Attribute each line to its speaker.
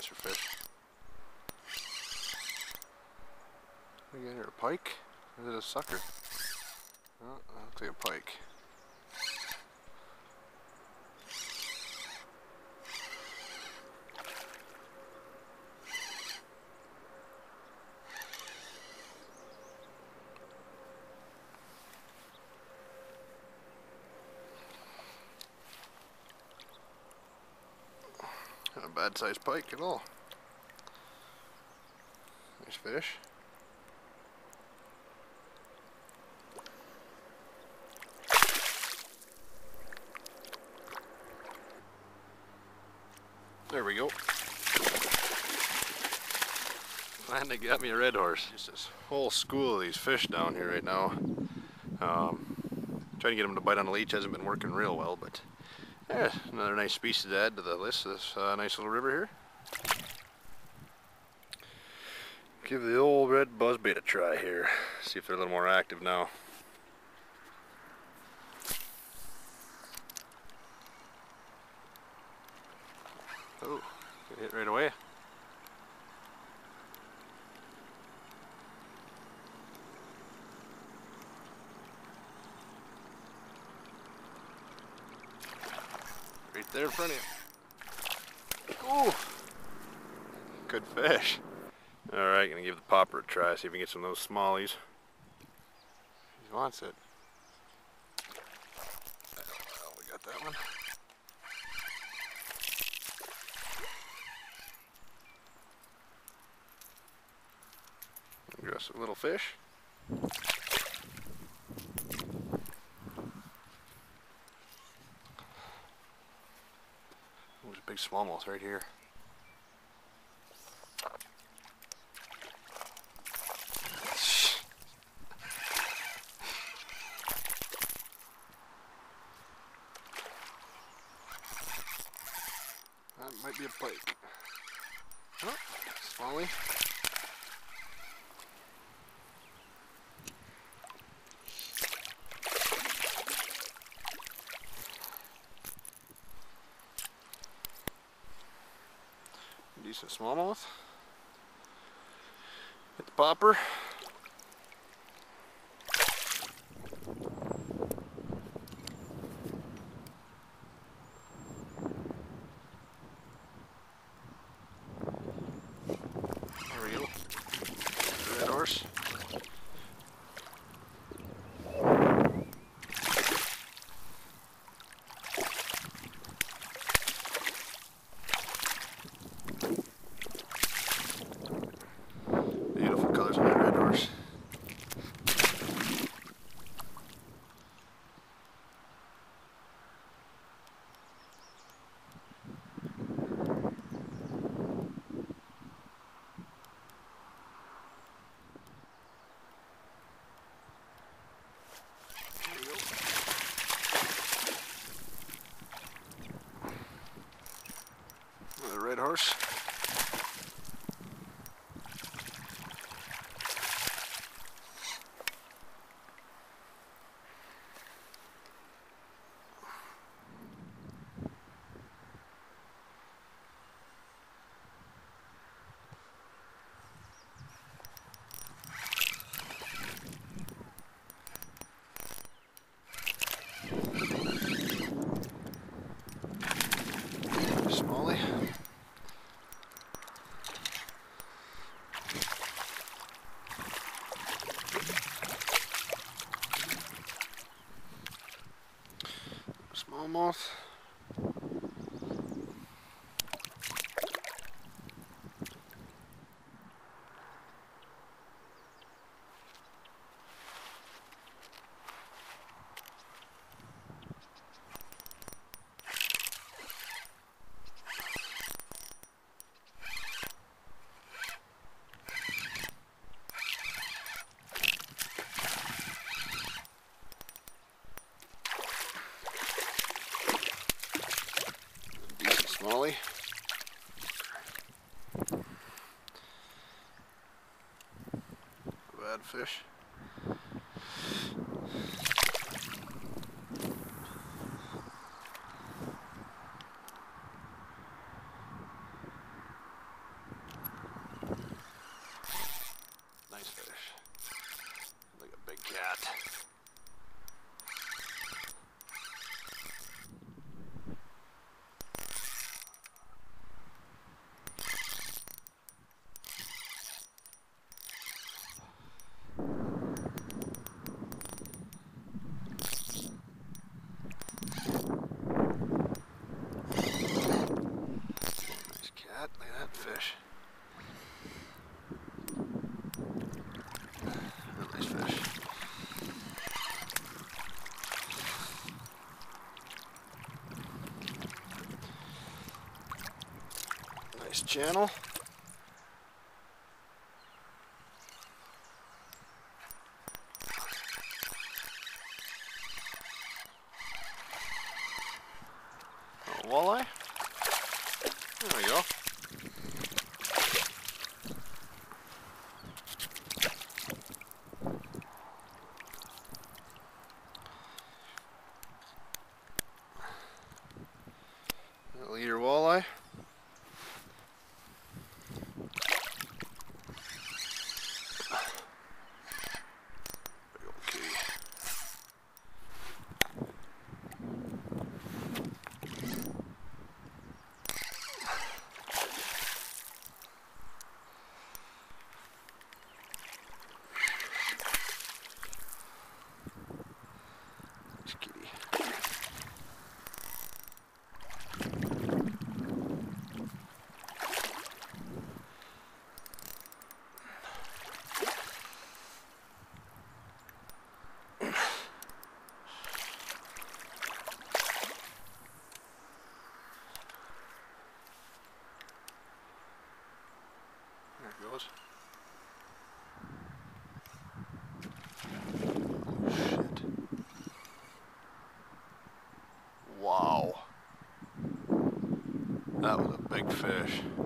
Speaker 1: nicer fish. What do we got here? A pike? Or is it a sucker? Oh, that looks like a pike. Not a bad sized pike at all. Nice fish. There we go. Finally got me a red horse. Just this whole school of these fish down here right now. Trying to get them to bite on the leech hasn't been working real well, but yeah, another nice species to add to the list of this nice little river here. Give the old red buzzbait a try here. See if they're a little more active now. Oh, get hit right away. Right there in front of you. Oh, good fish. Alright, gonna give the popper a try, see if we can get some of those smallies. He wants it. Well, we got that one. Just a little fish. There's a big smallmouth right here. That might be a pike. Oh, smallie. Decent smallmouth. Hit the popper. There we go. Red horse. Beautiful colors on that red horse. Another red horse. Smallie. Smallmouth. Smallie. Bad fish. fish. Nice fish. Nice channel. Oh, walleye. There we go. Leader walleye. Big old kitty. Nice kitty. There it goes. Oh shit. Wow. That was a big fish.